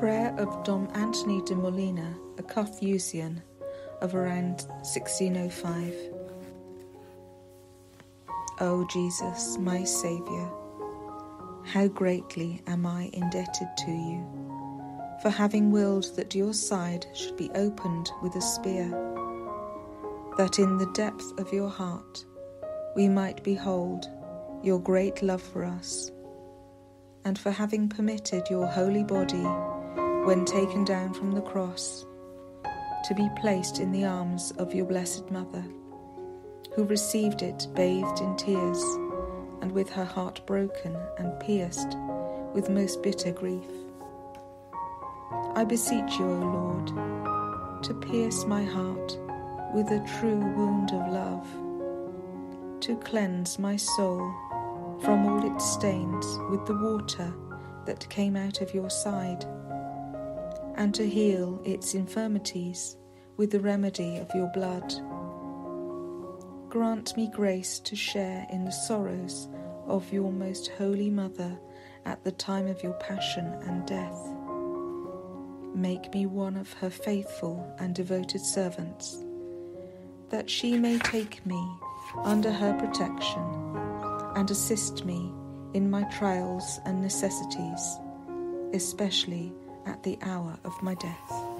Prayer of Dom Anthony de Molina, a Carthusian of around 1605. O Jesus, my Saviour, how greatly am I indebted to you for having willed that your side should be opened with a spear, that in the depth of your heart we might behold your great love for us, and for having permitted your holy body, when taken down from the cross, to be placed in the arms of your Blessed Mother, who received it bathed in tears and with her heart broken and pierced with most bitter grief. I beseech you, O Lord, to pierce my heart with a true wound of love, to cleanse my soul from all its stains with the water that came out of your side, and to heal its infirmities with the remedy of your blood. Grant me grace to share in the sorrows of your most holy Mother at the time of your passion and death. Make me one of her faithful and devoted servants, that she may take me under her protection and assist me in my trials and necessities, especially at the hour of my death.